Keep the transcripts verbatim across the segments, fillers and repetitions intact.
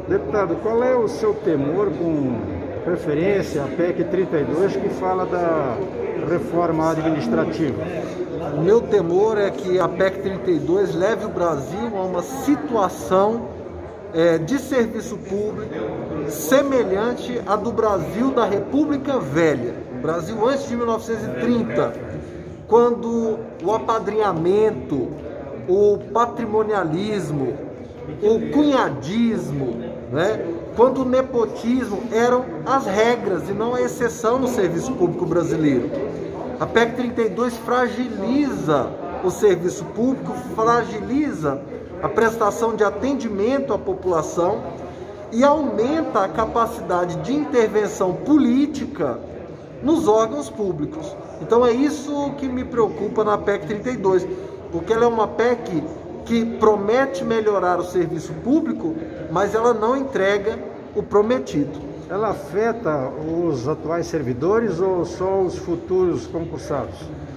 Deputado, qual é o seu temor com referência à P E C trinta e dois, que fala da reforma administrativa? O meu temor é que a P E C trinta e dois leve o Brasil a uma situação é, de serviço público semelhante à do Brasil da República Velha, o Brasil antes de mil novecentos e trinta, quando o apadrinhamento, o patrimonialismo, o cunhadismo, né? Quando o nepotismo eram as regras e não a exceção no serviço público brasileiro. A P E C trinta e dois fragiliza o serviço público, fragiliza a prestação de atendimento à população e aumenta a capacidade de intervenção política nos órgãos públicos. Então é isso que me preocupa na P E C trinta e dois, porque ela é uma P E C que promete melhorar o serviço público, mas ela não entrega o prometido. Ela afeta os atuais servidores ou só os futuros concursados?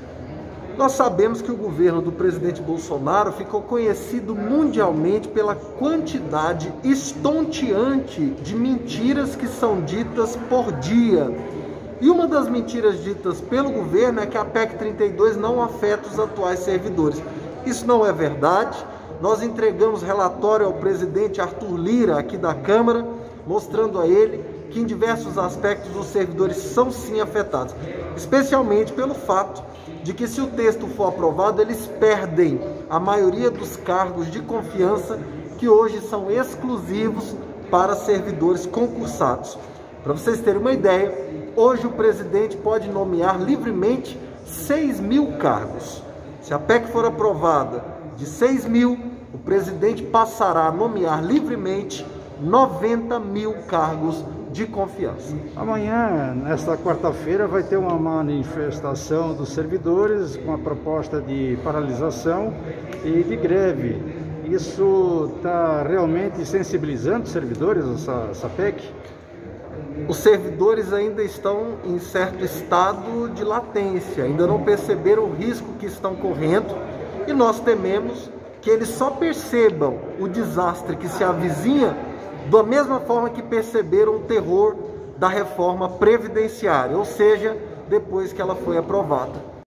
Nós sabemos que o governo do presidente Bolsonaro ficou conhecido mundialmente pela quantidade estonteante de mentiras que são ditas por dia. E uma das mentiras ditas pelo governo é que a P E C trinta e dois não afeta os atuais servidores. Isso não é verdade. Nós entregamos relatório ao presidente Arthur Lira, aqui da Câmara, mostrando a ele que em diversos aspectos os servidores são sim afetados, especialmente pelo fato de que, se o texto for aprovado, eles perdem a maioria dos cargos de confiança que hoje são exclusivos para servidores concursados. Para vocês terem uma ideia, hoje o presidente pode nomear livremente seis mil cargos. Se a P E C for aprovada de seis mil, o presidente passará a nomear livremente noventa mil cargos de confiança. Amanhã, nesta quarta-feira, vai ter uma manifestação dos servidores com a proposta de paralisação e de greve. Isso está realmente sensibilizando os servidores, essa, essa P E C? Os servidores ainda estão em certo estado de latência, ainda não perceberam o risco que estão correndo, e nós tememos que eles só percebam o desastre que se avizinha da mesma forma que perceberam o terror da reforma previdenciária, ou seja, depois que ela foi aprovada.